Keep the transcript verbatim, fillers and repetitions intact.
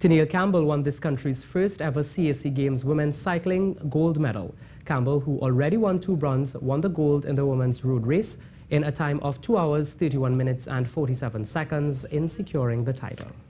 Teniel Campbell won this country's first ever C A C Games women's cycling gold medal. Campbell, who already won two bronze, won the gold in the women's road race in a time of two hours, thirty-one minutes and forty-seven seconds in securing the title.